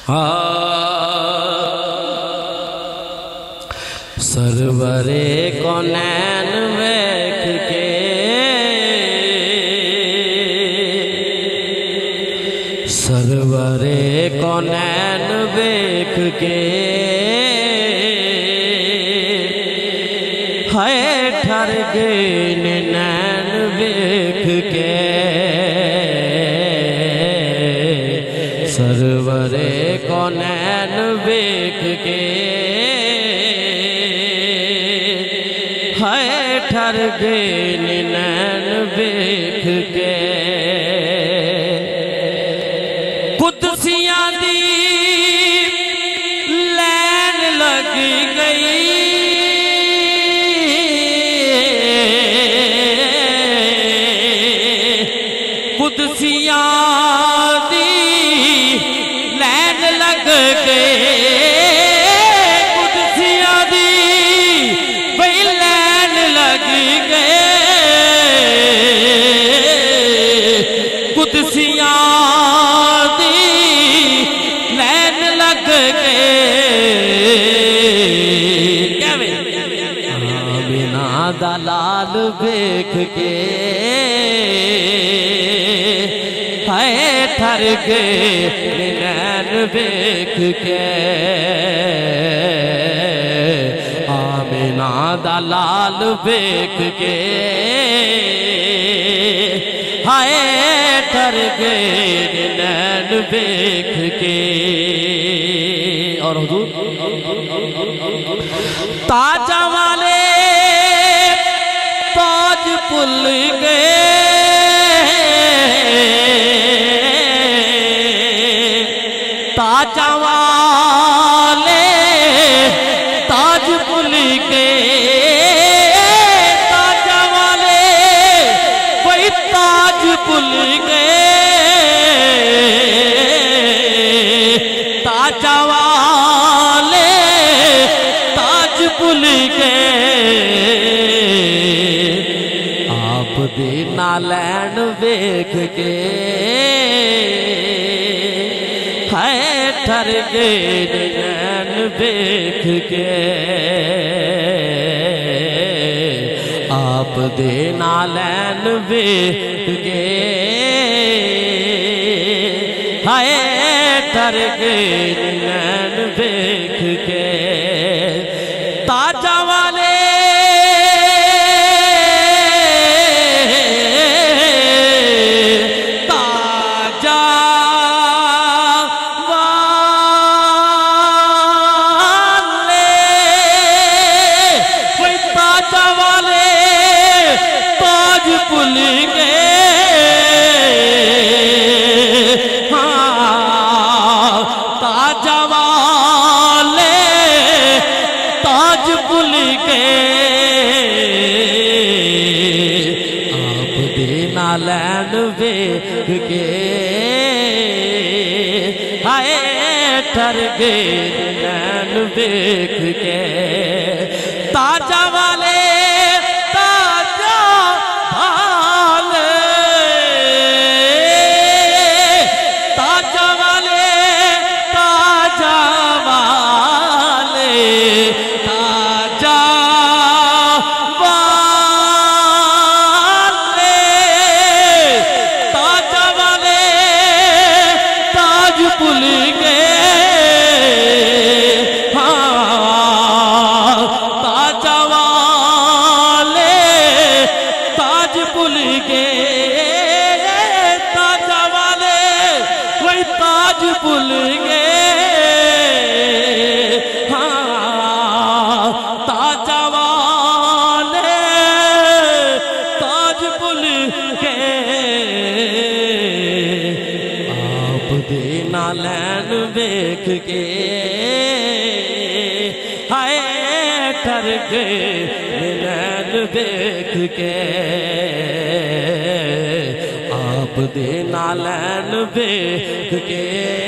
सरवरे कौनैन वेख के सरवरे कौनैन वेख के हाय ठर गए नैन वेख के सरवरे कौनैन वेख के हाय ठर गए नैन वेख के कुदसियां दी लैन लग गई कुदसियां दी लैन लग गए कुदसियां दी भाई लैन लग गए कुदसियां दलाल देख के हाय ठर गए नैन देख के आमिना दलाल देख के हाय ठर गए नैन देख के। और हुजूर ताजा वाले ताज भुल गए ताजा वाले ताज भुल गए ताजा वाले वही ताज भुल गए ताजा वाले ताज भुल गए दे नालैन वेख के हाय ठर गए नैन वेख के आप दे नालैन वेख के हाय ठर गए नैन वेख के ताजा वाले भुल गए हाँ ताजा वाले ताज भुल गए आप दे नालैन वेख के हाय ठर गए नैन वेख के ताजा वाले भुल गए हाँ ताजा वाले ताज भुल गए ताजा वाले वही ताज भुल गए हाँ ताजा वाले ताज भुल गए आप दे नालैन वेख के हाय ठर गए नैन वेख के आप दे नालैन वेख के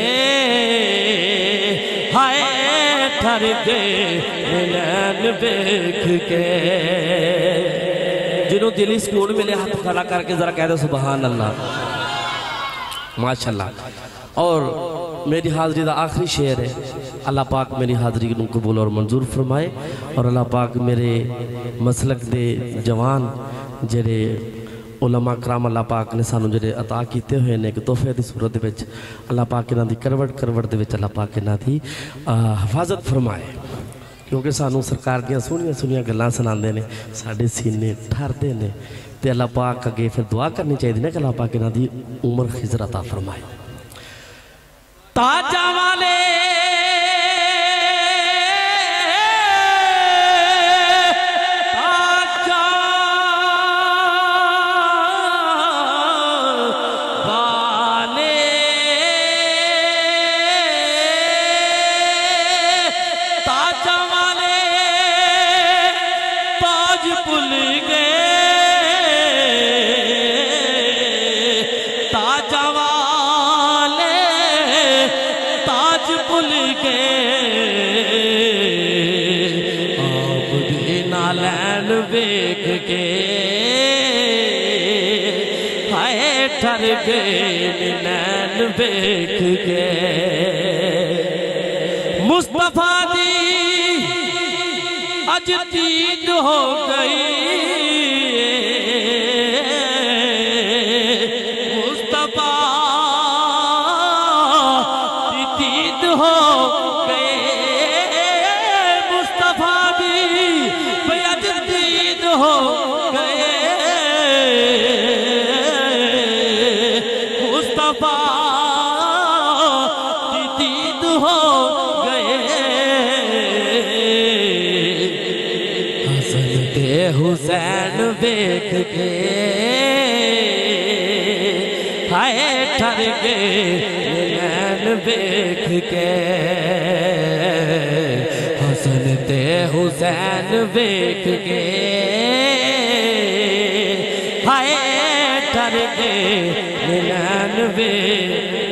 हाय ठर गए नैन वेख के। जिन्हों दिली सुकून मिले हाथ खड़ा करके जरा कह दो सुभान अल्लाह माशाल्लाह। और मेरी हाज़री का आखिरी शेर है। अल्लाह पाक मेरी हाज़री को कबूल और मंजूर फरमाए और अल्लाह पाक मेरे मसलक दे जवान जेरे उलमा कराम अल्लाह पाक ने सानू जेरे अता किए हुए ने एक तोहफे की सूरत में अल्लाह पाक इन्हां दी करवट करवट दे विच अल्लाह पाक इन्हां दी हिफाजत फरमाए, क्योंकि सानू सरकार दियां सोहणियां सोहणियां गल्लां सुनाते हैं, साडे सीने ठरदे ने ते अल्लाह पाक अगे फिर दुआ करनी चाहिए ना कि अल्लाह पाक इन्हां दी उम्र खिज़र अता फरमाए। ताजा वाले वेख के हाय ठर गए नैन वेख के मुस्तफा दी अज दीद हो गई, मुस्तफा दी दीद हो गए, मुस्तफा दी हो गए, मुस्तफा की दीद हो गए। हसन ते हुसैन देख के हाय ठर गए नैन देख के, हसन ते हुसैन देख के हाय ठर गए नैन वेख